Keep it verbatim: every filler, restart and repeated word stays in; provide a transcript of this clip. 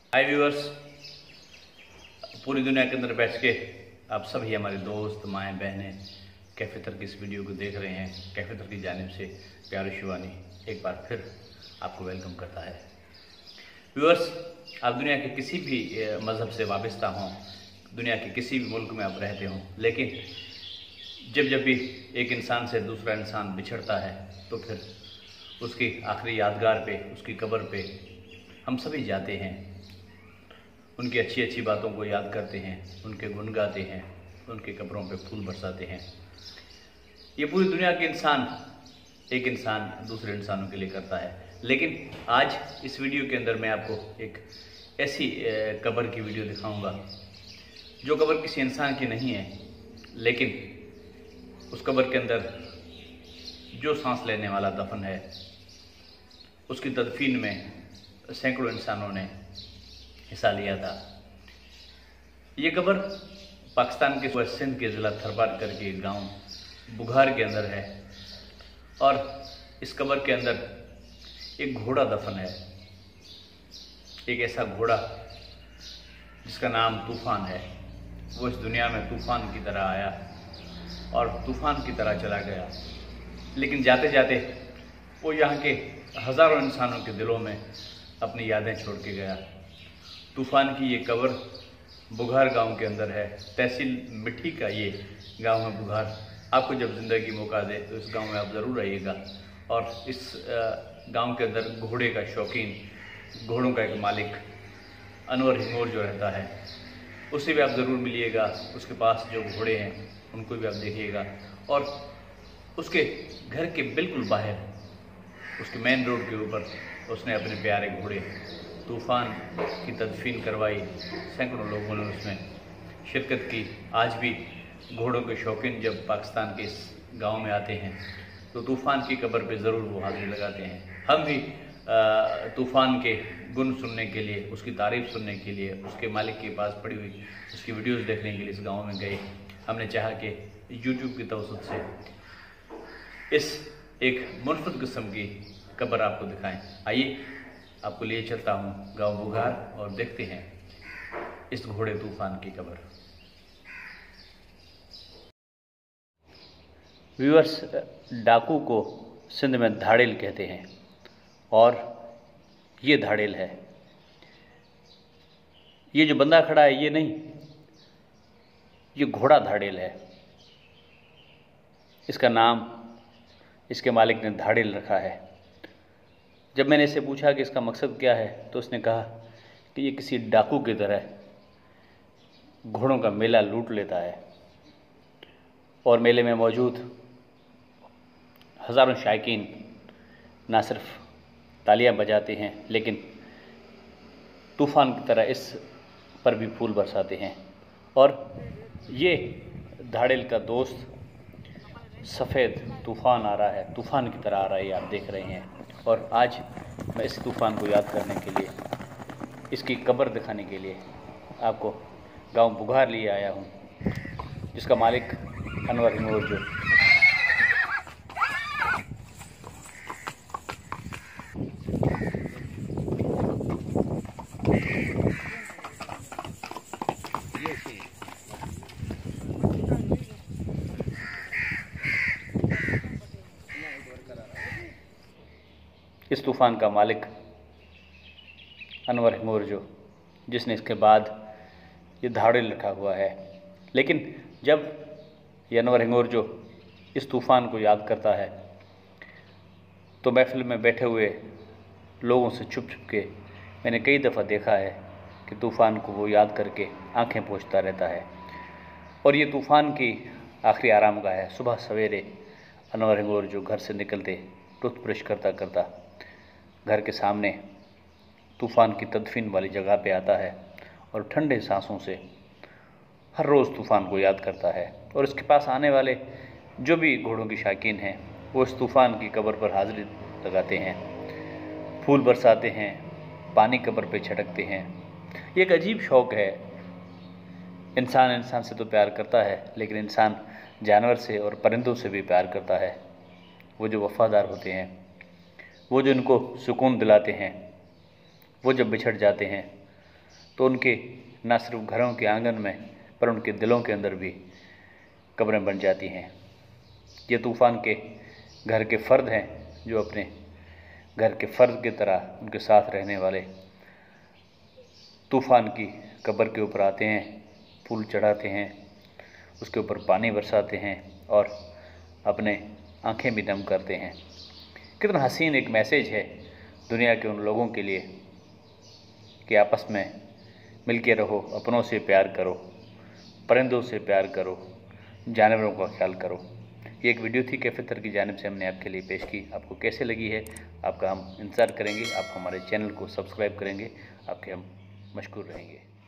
हाय viewers, पूरी दुनिया के अंदर बैठ के आप सभी हमारे दोस्त माएँ बहनें कैफेतर की इस वीडियो को देख रहे हैं। कैफेतर की जानिब से प्यारी शिवानी एक बार फिर आपको वेलकम करता है। व्यूअर्स, आप दुनिया के किसी भी मज़हब से वाबस्ता हों, दुनिया के किसी भी मुल्क में आप रहते हों, लेकिन जब जब भी एक इंसान से दूसरा इंसान बिछड़ता है तो फिर उसकी आखिरी यादगार पे, उसकी कब्र पे हम सभी जाते हैं, उनकी अच्छी अच्छी बातों को याद करते हैं, उनके गुण गाते हैं, उनके कब्रों पे फूल बरसाते हैं। ये पूरी दुनिया के इंसान एक इंसान दूसरे इंसानों के लिए करता है। लेकिन आज इस वीडियो के अंदर मैं आपको एक ऐसी कब्र की वीडियो दिखाऊंगा जो कब्र किसी इंसान की नहीं है, लेकिन उस कब्र के अंदर जो सांस लेने वाला दफन है, उसकी तदफीन में सैकड़ों इंसानों ने हिस्सा लिया था। ये कब्र पाकिस्तान के सिंध के ज़िला थरपार करके गांव बुघार के अंदर है और इस कब्र के अंदर एक घोड़ा दफन है। एक ऐसा घोड़ा जिसका नाम तूफ़ान है। वो इस दुनिया में तूफ़ान की तरह आया और तूफ़ान की तरह चला गया, लेकिन जाते जाते वो यहाँ के हज़ारों इंसानों के दिलों में अपनी यादें छोड़ के गया। तूफ़ान की ये कब्र बुघार गांव के अंदर है। तहसील मिट्टी का ये गांव है बुघार। आपको जब ज़िंदगी मौका दे तो इस गांव में आप ज़रूर आइएगा और इस गांव के अंदर घोड़े का शौकीन, घोड़ों का एक मालिक अनवर हिंगोर जो रहता है, उससे भी आप ज़रूर मिलिएगा। उसके पास जो घोड़े हैं उनको भी आप देखिएगा और उसके घर के बिल्कुल बाहर, उसके मेन रोड के ऊपर उसने अपने प्यारे घोड़े तूफ़ान की तदफीन करवाई। सैकड़ों लोगों ने उसमें शिरकत की। आज भी घोड़ों के शौकीन जब पाकिस्तान के इस गांव में आते हैं तो तूफ़ान की कब्र पे ज़रूर वो हाज़िरी लगाते हैं। हम भी तूफ़ान के गुण सुनने के लिए, उसकी तारीफ़ सुनने के लिए, उसके मालिक के पास पड़ी हुई उसकी वीडियोज़ देखने के लिए इस गाँव में गए। हमने चाहा कि यूट्यूब की तवसत से इस एक मुनफरद किस्म की कब्र आपको दिखाएं। आइए आपको लिए चलता हूँ गांव बुघार और देखते हैं इस घोड़े तूफ़ान की कब्र। व्यूअर्स, डाकू को सिंध में धाड़ेल कहते हैं और ये धाड़ेल है। ये जो बंदा खड़ा है ये नहीं, ये घोड़ा धाड़ेल है। इसका नाम इसके मालिक ने धाड़ेल रखा है। जब मैंने इससे पूछा कि इसका मकसद क्या है तो उसने कहा कि ये किसी डाकू की तरह घोड़ों का मेला लूट लेता है और मेले में मौजूद हज़ारों शायकीन ना सिर्फ तालियां बजाते हैं, लेकिन तूफ़ान की तरह इस पर भी फूल बरसाते हैं। और ये धाड़ेल का दोस्त सफ़ेद तूफ़ान आ रहा है, तूफ़ान की तरह आ रहा है, ये आप देख रहे हैं। और आज मैं इस तूफ़ान को याद करने के लिए, इसकी कब्र दिखाने के लिए आपको गांव बुघार लिए आया हूं, जिसका मालिक अनवर हिंगोर जो इस तूफ़ान का मालिक अनवर हिंगोर जो जिसने इसके बाद ये धाड़ेल रखा हुआ है। लेकिन जब ये अनवर हिंगोर जो इस तूफ़ान को याद करता है तो महफिल में बैठे हुए लोगों से छुप छुप के मैंने कई दफ़ा देखा है कि तूफ़ान को वो याद करके आंखें पोंछता रहता है। और ये तूफ़ान की आखिरी आरामगाह है। सुबह सवेरे अनवर हिंगोर जो घर से निकलते टूथब्रश करता करता घर के सामने तूफ़ान की तदफीन वाली जगह पे आता है और ठंडे सांसों से हर रोज़ तूफ़ान को याद करता है। और इसके पास आने वाले जो भी घोड़ों की शौकीन हैं वो इस तूफ़ान की कब्र पर हाज़िरी लगाते हैं, फूल बरसाते हैं, पानी कब्र पे छिड़कते हैं। ये एक अजीब शौक़ है। इंसान इंसान से तो प्यार करता है, लेकिन इंसान जानवर से और परिंदों से भी प्यार करता है। वो जो वफ़ादार होते हैं, वो जो इनको सुकून दिलाते हैं, वो जब बिछड़ जाते हैं तो उनके न सिर्फ घरों के आंगन में पर उनके दिलों के अंदर भी कब्रें बन जाती हैं। ये तूफ़ान के घर के फ़र्द हैं जो अपने घर के फ़र्द की तरह उनके साथ रहने वाले तूफ़ान की कब्र के ऊपर आते हैं, फूल चढ़ाते हैं, उसके ऊपर पानी बरसाते हैं और अपने आंखें भी नम करते हैं। कितना हसीन एक मैसेज है दुनिया के उन लोगों के लिए कि आपस में मिल के रहो, अपनों से प्यार करो, परिंदों से प्यार करो, जानवरों का ख्याल करो। ये एक वीडियो थी कैफेतर की जानिब से हमने आपके लिए पेश की। आपको कैसे लगी है आपका हम इंतज़ार करेंगे। आप हमारे चैनल को सब्सक्राइब करेंगे, आपके हम मशकूर रहेंगे।